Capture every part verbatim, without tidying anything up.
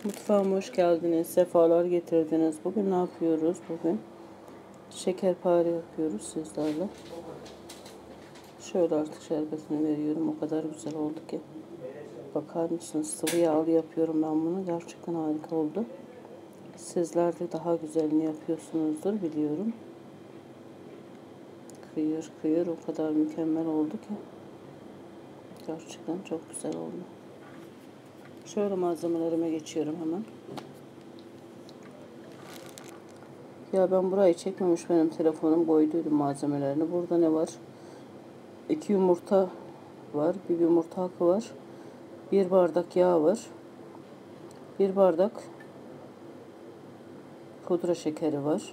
Mutfağıma hoş geldiniz, sefalar getirdiniz. Bugün ne yapıyoruz? Bugün şekerpare yapıyoruz sizlerle. Şöyle artık şerbetini veriyorum. O kadar güzel oldu ki. Bakar mısınız? Sıvı yağlı yapıyorum ben bunu. Gerçekten harika oldu. Sizler de daha güzelini yapıyorsunuzdur biliyorum. Kıyır kıyır o kadar mükemmel oldu ki. Gerçekten çok güzel oldu. Şöyle malzemelerime geçiyorum hemen. Ya ben burayı çekmemiş, benim telefonum koyduydum malzemelerini. Burada ne var? İki yumurta var. Bir yumurta akı var. Bir bardak yağ var. Bir bardak pudra şekeri var.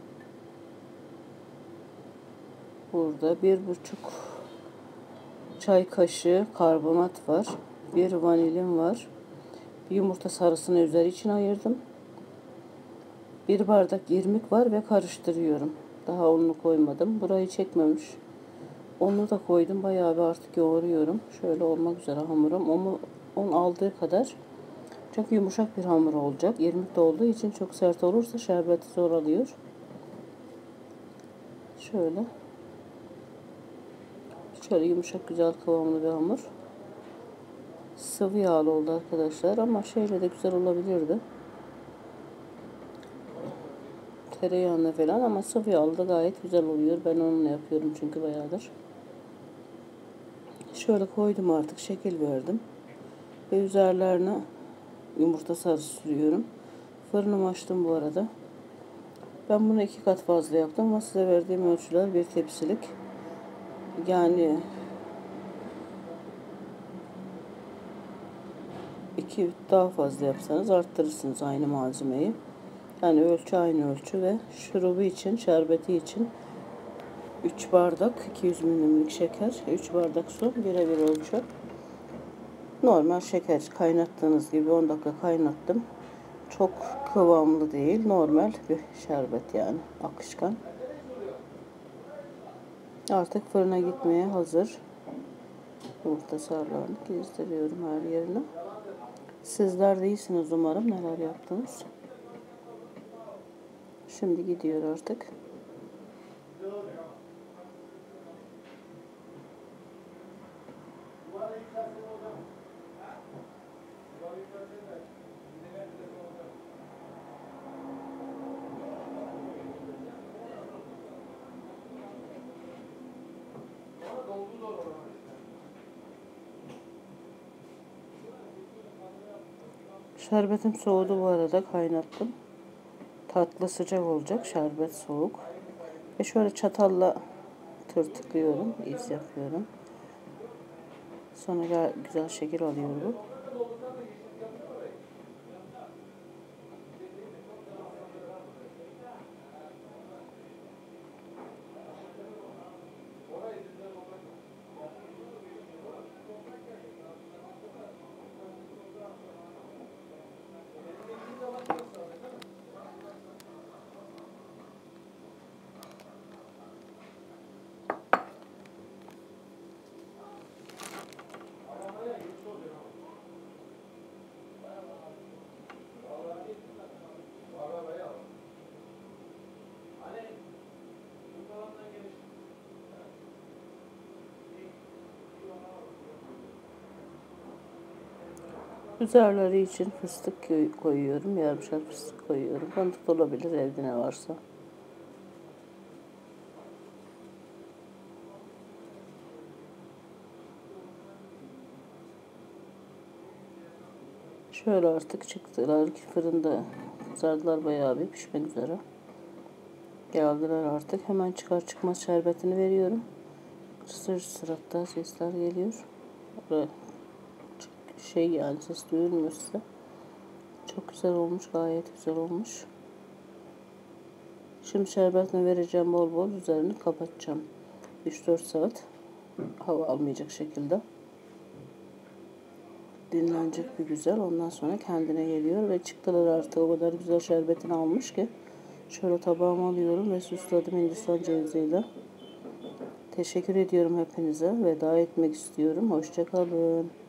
Burada bir buçuk çay kaşığı karbonat var. Bir vanilin var. Bir yumurta sarısını üzeri için ayırdım. Bir bardak irmik var ve karıştırıyorum. Daha ununu koymadım. Burayı çekmemiş. Onu da koydum. Bayağı bir artık yoğuruyorum. Şöyle olmak üzere hamurum. Onu un aldığı kadar. Çok yumuşak bir hamur olacak. İrmik de olduğu için çok sert olursa şerbeti zor alıyor. Şöyle. Şöyle yumuşak güzel kıvamlı bir hamur. Sıvı yağlı oldu arkadaşlar ama şeyle de güzel olabilirdi. Tereyağına falan ama sıvı yağlı da gayet güzel oluyor. Ben onunla yapıyorum çünkü bayağıdır. Şöyle koydum artık, şekil verdim. Ve üzerlerine yumurta sarısı sürüyorum. Fırınımı açtım bu arada. Ben bunu iki kat fazla yaptım ama size verdiğim ölçüler bir tepsilik. Yani iki daha fazla yapsanız arttırırsınız aynı malzemeyi. Yani ölçü aynı ölçü ve şurubu için, şerbeti için üç bardak iki yüz milimlik şeker, üç bardak su, birebir ölçü. Normal şeker kaynattığınız gibi on dakika kaynattım. Çok kıvamlı değil, normal bir şerbet yani akışkan. Artık fırına gitmeye hazır. Yumurta sarılarını gezdiriyorum her yerine. Sizler de iyisiniz umarım. Neler yaptınız? Şimdi gidiyor artık. Şerbetim soğudu bu arada, kaynattım. Tatlı sıcak olacak, şerbet soğuk. Ve şöyle çatalla tırtıklıyorum, iz yapıyorum. Sonra güzel şekil alıyor bu. Üzerleri için fıstık koyuyorum. Yarımşar fıstık koyuyorum. Fındık olabilir evde ne varsa. Şöyle artık çıktılar ki fırında kızardılar, bayağı bir pişmek üzere. Geldiler artık. Hemen çıkar çıkmaz şerbetini veriyorum. Sır sır hatta sesler geliyor. Böyle şey yani ses duyulmuyor size. Çok güzel olmuş, gayet güzel olmuş. Şimdi şerbetini vereceğim bol bol, üzerini kapatacağım. üç dört saat hava almayacak şekilde. Dinlenecek bir güzel. Ondan sonra kendine geliyor ve çıktılar artık, o kadar güzel şerbetini almış ki. Şöyle tabağıma alıyorum ve süsledim Hindistan ceviziyle. Teşekkür ediyorum hepinize. Veda etmek istiyorum. Hoşça kalın.